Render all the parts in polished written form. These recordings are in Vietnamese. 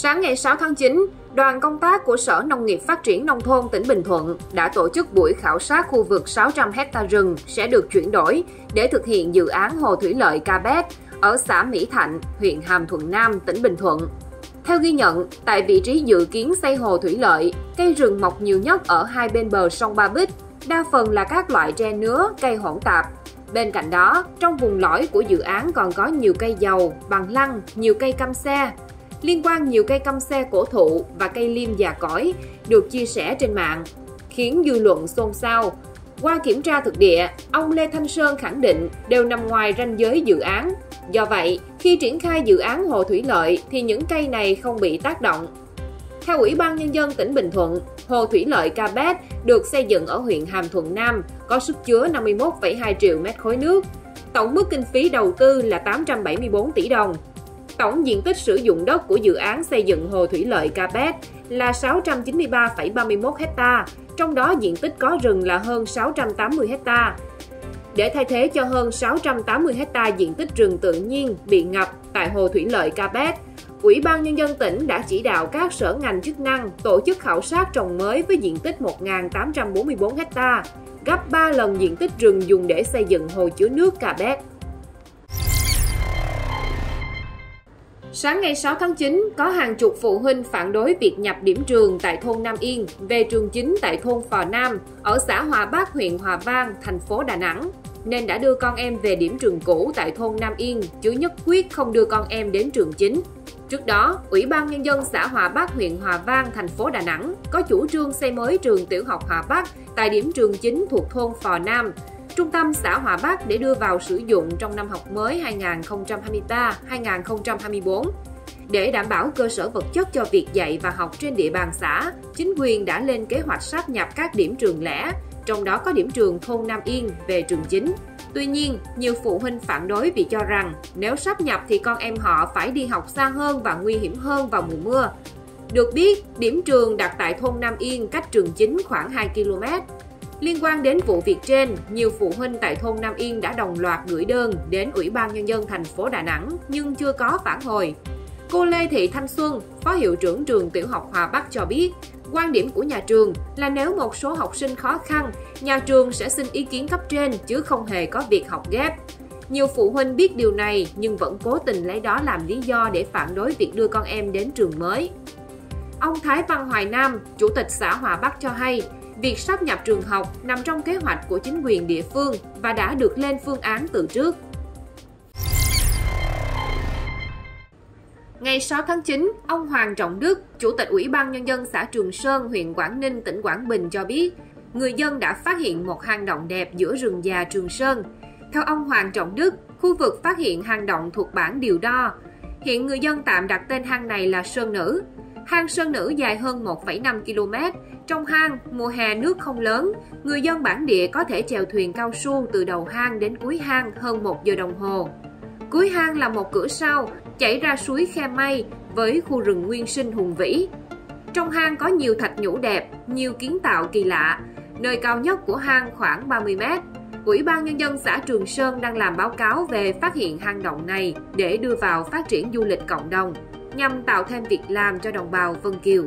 Sáng ngày 6 tháng 9, đoàn công tác của Sở Nông nghiệp Phát triển Nông thôn tỉnh Bình Thuận đã tổ chức buổi khảo sát khu vực 600 ha rừng sẽ được chuyển đổi để thực hiện dự án hồ thủy lợi Ca Bét ở xã Mỹ Thạnh, huyện Hàm Thuận Nam, tỉnh Bình Thuận. Theo ghi nhận, tại vị trí dự kiến xây hồ thủy lợi, cây rừng mọc nhiều nhất ở hai bên bờ sông Ba Bích, đa phần là các loại tre nứa, cây hỗn tạp. Bên cạnh đó, trong vùng lõi của dự án còn có nhiều cây dầu, bằng lăng, nhiều cây căm xe. Liên quan nhiều cây căm xe cổ thụ và cây liêm già cỗi được chia sẻ trên mạng, khiến dư luận xôn xao. Qua kiểm tra thực địa, ông Lê Thanh Sơn khẳng định đều nằm ngoài ranh giới dự án. Do vậy, khi triển khai dự án hồ thủy lợi thì những cây này không bị tác động. Theo Ủy ban Nhân dân tỉnh Bình Thuận, hồ thủy lợi Ca Bét được xây dựng ở huyện Hàm Thuận Nam, có sức chứa 51,2 triệu mét khối nước. Tổng mức kinh phí đầu tư là 874 tỷ đồng. Tổng diện tích sử dụng đất của dự án xây dựng hồ thủy lợi Ca Bét là 693,31 ha, trong đó diện tích có rừng là hơn 680 ha. Để thay thế cho hơn 680 ha diện tích rừng tự nhiên bị ngập tại hồ thủy lợi Ca Bét, Ủy ban Nhân dân tỉnh đã chỉ đạo các sở ngành chức năng tổ chức khảo sát trồng mới với diện tích 1.844 ha, gấp 3 lần diện tích rừng dùng để xây dựng hồ chứa nước Ca Bét. Sáng ngày 6 tháng 9, có hàng chục phụ huynh phản đối việc nhập điểm trường tại thôn Nam Yên về trường chính tại thôn Phò Nam, ở xã Hòa Bắc, huyện Hòa Vang, thành phố Đà Nẵng, nên đã đưa con em về điểm trường cũ tại thôn Nam Yên, chứ nhất quyết không đưa con em đến trường chính. Trước đó, Ủy ban Nhân dân xã Hòa Bắc, huyện Hòa Vang, thành phố Đà Nẵng có chủ trương xây mới trường tiểu học Hòa Bắc tại điểm trường chính thuộc thôn Phò Nam, trung tâm xã Hòa Bắc để đưa vào sử dụng trong năm học mới 2023-2024. Để đảm bảo cơ sở vật chất cho việc dạy và học trên địa bàn xã, chính quyền đã lên kế hoạch sáp nhập các điểm trường lẻ, trong đó có điểm trường thôn Nam Yên về trường chính. Tuy nhiên, nhiều phụ huynh phản đối vì cho rằng nếu sáp nhập thì con em họ phải đi học xa hơn và nguy hiểm hơn vào mùa mưa. Được biết, điểm trường đặt tại thôn Nam Yên cách trường chính khoảng 2 km. Liên quan đến vụ việc trên, nhiều phụ huynh tại thôn Nam Yên đã đồng loạt gửi đơn đến Ủy ban Nhân dân thành phố Đà Nẵng nhưng chưa có phản hồi. Cô Lê Thị Thanh Xuân, Phó Hiệu trưởng trường tiểu học Hòa Bắc cho biết, quan điểm của nhà trường là nếu một số học sinh khó khăn, nhà trường sẽ xin ý kiến cấp trên chứ không hề có việc học ghép. Nhiều phụ huynh biết điều này nhưng vẫn cố tình lấy đó làm lý do để phản đối việc đưa con em đến trường mới. Ông Thái Văn Hoài Nam, Chủ tịch xã Hòa Bắc cho hay, việc sáp nhập trường học nằm trong kế hoạch của chính quyền địa phương và đã được lên phương án từ trước. Ngày 6 tháng 9, ông Hoàng Trọng Đức, Chủ tịch Ủy ban Nhân dân xã Trường Sơn, huyện Quảng Ninh, tỉnh Quảng Bình cho biết, người dân đã phát hiện một hang động đẹp giữa rừng già Trường Sơn. Theo ông Hoàng Trọng Đức, khu vực phát hiện hang động thuộc bản Điều Đo. Hiện người dân tạm đặt tên hang này là Sơn Nữ. Hang Sơn Nữ dài hơn 1,5 km. Trong hang, mùa hè nước không lớn, người dân bản địa có thể chèo thuyền cao su từ đầu hang đến cuối hang hơn 1 giờ đồng hồ. Cuối hang là một cửa sau, chảy ra suối Khe Mây với khu rừng nguyên sinh hùng vĩ. Trong hang có nhiều thạch nhũ đẹp, nhiều kiến tạo kỳ lạ. Nơi cao nhất của hang khoảng 30 mét. Ủy ban Nhân dân xã Trường Sơn đang làm báo cáo về phát hiện hang động này để đưa vào phát triển du lịch cộng đồng, nhằm tạo thêm việc làm cho đồng bào Vân Kiều.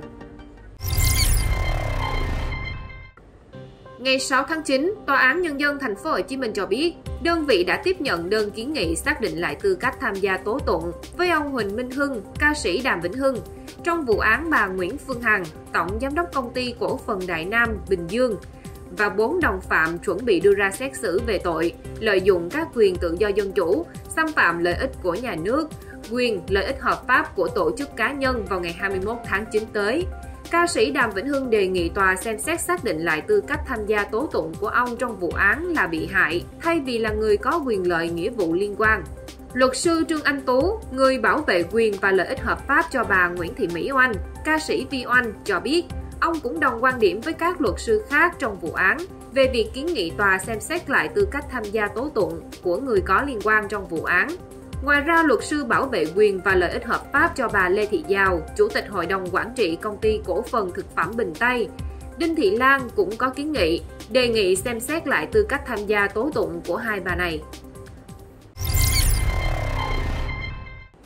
Ngày 6 tháng 9, Tòa án Nhân dân Thành phố Hồ Chí Minh cho biết, đơn vị đã tiếp nhận đơn kiến nghị xác định lại tư cách tham gia tố tụng với ông Huỳnh Minh Hưng, ca sĩ Đàm Vĩnh Hưng, trong vụ án bà Nguyễn Phương Hằng, tổng giám đốc công ty cổ phần Đại Nam Bình Dương, và 4 đồng phạm chuẩn bị đưa ra xét xử về tội lợi dụng các quyền tự do dân chủ, xâm phạm lợi ích của nhà nước, quyền lợi ích hợp pháp của tổ chức cá nhân vào ngày 21 tháng 9 tới. Ca sĩ Đàm Vĩnh Hưng đề nghị tòa xem xét xác định lại tư cách tham gia tố tụng của ông trong vụ án là bị hại, thay vì là người có quyền lợi nghĩa vụ liên quan. Luật sư Trương Anh Tú, người bảo vệ quyền và lợi ích hợp pháp cho bà Nguyễn Thị Mỹ Oanh, ca sĩ Vi Oanh cho biết, ông cũng đồng quan điểm với các luật sư khác trong vụ án về việc kiến nghị tòa xem xét lại tư cách tham gia tố tụng của người có liên quan trong vụ án. Ngoài ra, luật sư bảo vệ quyền và lợi ích hợp pháp cho bà Lê Thị Giàu, Chủ tịch Hội đồng Quản trị Công ty Cổ phần Thực phẩm Bình Tây, Đinh Thị Lan cũng có kiến nghị, đề nghị xem xét lại tư cách tham gia tố tụng của hai bà này.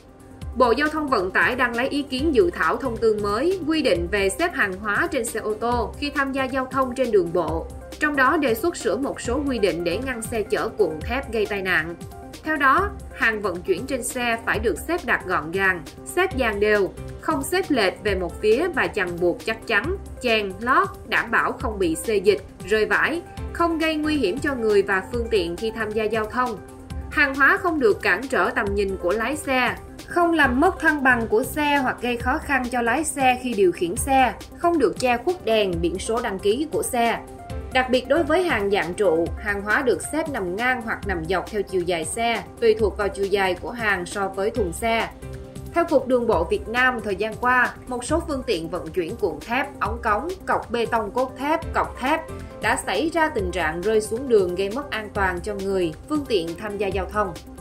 Bộ Giao thông Vận tải đang lấy ý kiến dự thảo thông tư mới quy định về xếp hàng hóa trên xe ô tô khi tham gia giao thông trên đường bộ. Trong đó đề xuất sửa một số quy định để ngăn xe chở cuộn thép gây tai nạn. Theo đó, hàng vận chuyển trên xe phải được xếp đặt gọn gàng, xếp dàn đều, không xếp lệch về một phía và chằng buộc chắc chắn, chèn, lót, đảm bảo không bị xê dịch, rơi vãi, không gây nguy hiểm cho người và phương tiện khi tham gia giao thông. Hàng hóa không được cản trở tầm nhìn của lái xe, không làm mất thăng bằng của xe hoặc gây khó khăn cho lái xe khi điều khiển xe, không được che khuất đèn, biển số đăng ký của xe. Đặc biệt đối với hàng dạng trụ, hàng hóa được xếp nằm ngang hoặc nằm dọc theo chiều dài xe, tùy thuộc vào chiều dài của hàng so với thùng xe. Theo Cục Đường bộ Việt Nam, thời gian qua, một số phương tiện vận chuyển cuộn thép, ống cống, cọc bê tông cốt thép, cọc thép đã xảy ra tình trạng rơi xuống đường gây mất an toàn cho người, phương tiện tham gia giao thông.